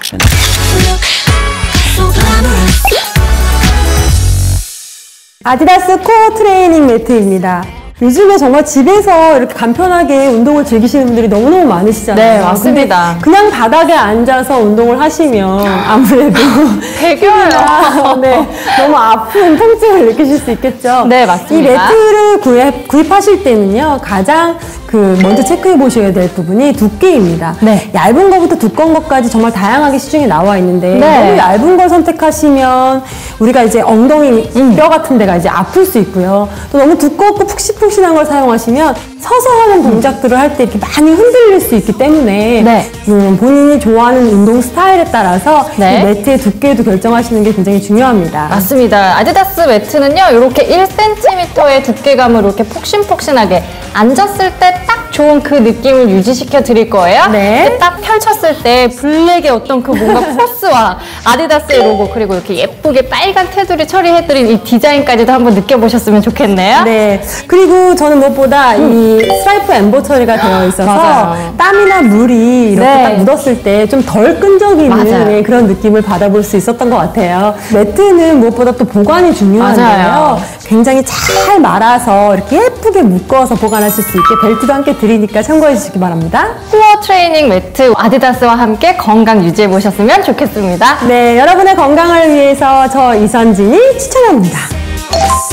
아디다스 코어 트레이닝 매트입니다. 요즘에 정말 집에서 이렇게 간편하게 운동을 즐기시는 분들이 너무너무 많으시잖아요. 네, 맞습니다. 그냥 바닥에 앉아서 운동을 하시면 아무래도 배겨요. 네, 너무 아픈 통증을 느끼실 수 있겠죠. 네, 맞습니다. 이 매트를 구입하실 때는요, 가장 먼저 체크해 보셔야 될 부분이 두께입니다. 네. 얇은 것부터 두꺼운 것까지 정말 다양하게 시중에 나와 있는데, 네. 너무 얇은 걸 선택하시면 우리가 이제 엉덩이 뼈 같은 데가 이제 아플 수 있고요. 또 너무 두껍고 푹신푹신한 걸 사용하시면 서서 하는 동작들을 할 때 이렇게 많이 흔들릴 수 있기 때문에 네. 본인이 좋아하는 운동 스타일에 따라서 네. 이 매트의 두께도 결정하시는 게 굉장히 중요합니다. 맞습니다. 아디다스 매트는요, 이렇게 1cm의 두께감을 이렇게 폭신폭신하게 앉았을 때 딱 좋은 그 느낌을 유지시켜 드릴 거예요. 네. 이렇게 딱 펼쳤을 때 블랙의 어떤 그 뭔가 포스와 아디다스의 로고, 그리고 이렇게 예쁘게 빨간 테두리 처리해드린 이 디자인까지도 한번 느껴보셨으면 좋겠네요. 네. 그리고 저는 무엇보다 이 스트라이프 엠보 처리가 되어 있어서 맞아요. 땀이나 물이 이렇게 네. 딱 묻었을 때 좀 덜 끈적이는 맞아요. 그런 느낌을 받아볼 수 있었던 것 같아요. 매트는 무엇보다 또 보관이 중요한데요. 맞아요. 굉장히 잘 말아서 이렇게 예쁘게 묶어서 보관하실 수 있게 벨트도 함께 드리니까 참고해 주시기 바랍니다. 코어 트레이닝 매트 아디다스와 함께 건강 유지해 보셨으면 좋겠습니다. 네, 여러분의 건강을 위해서 저 이선진이 추천합니다.